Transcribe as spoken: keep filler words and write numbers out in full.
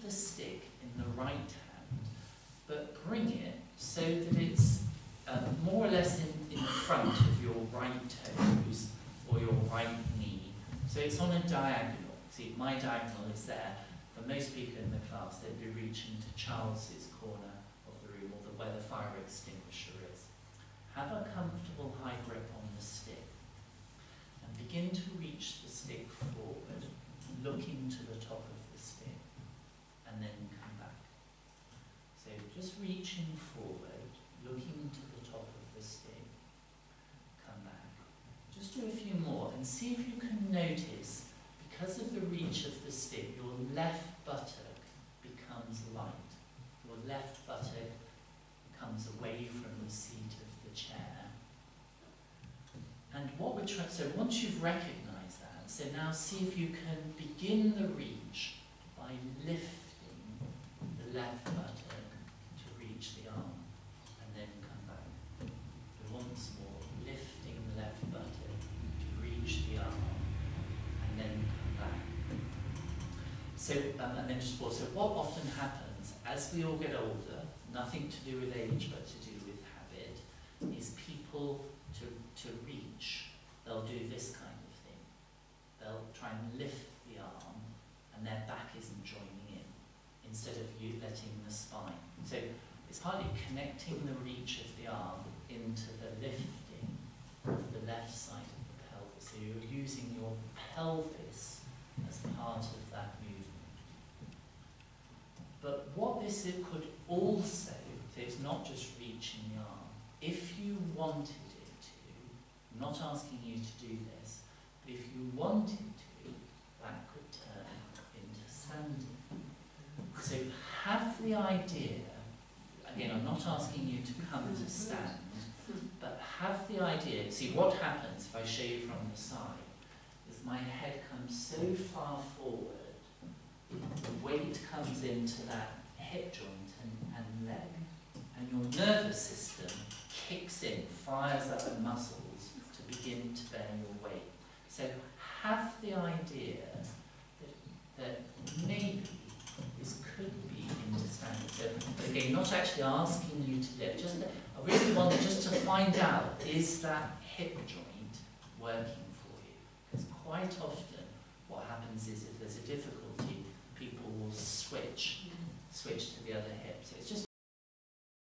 the stick in the right hand, but bring it so that it's um, more or less in, in front of your right toes or your right knee. So it's on a diagonal. See, my diagonal is there. For most people in the class, they'd be reaching to Charles's corner of the room, or the, where the fire extinguisher is. Have a comfortable high grip on the stick. And begin to reach the stick forward, looking to the top of the stick, and then come back. So just reaching forward, looking to the top of the stick, come back. Just do a few more and see if you can notice, because of the reach of the stick, your left buttock becomes light. Your left buttock comes away from the seat of the chair. And what we're trying, so once you've recognised that, so now see if you can begin the reach by lifting the left buttock to reach the arm, and then come back. So once more, lifting the left buttock to reach the arm, and then come back. So, um, and then just pause. So what often happens as we all get older, nothing to do with age but to do with habit, is people to, to reach, they'll do this kind of thing. They'll try and lift the arm and their back isn't joining in, instead of you letting the spine. So it's partly connecting the reach of the arm into the lifting of the left side of the pelvis. So you're using your pelvis as part of that movement. But what this could also, so it's not just reaching the arm, if you wanted it to, I'm not asking you to do this, but if you wanted to, that could turn into standing. So have the idea, again, I'm not asking you to come to stand, but have the idea, see what happens if I show you from the side, is my head comes so far forward, the weight comes into that hip joint and, and leg, and your nervous system kicks in, fires up the muscles to begin to bear your weight. So have the idea that, that maybe this could be into standing. So again, not actually asking you to lift, just I really want just to find out, is that hip joint working for you? Because quite often what happens is if there's a difficulty, people will switch, switch to the other hip. So it's just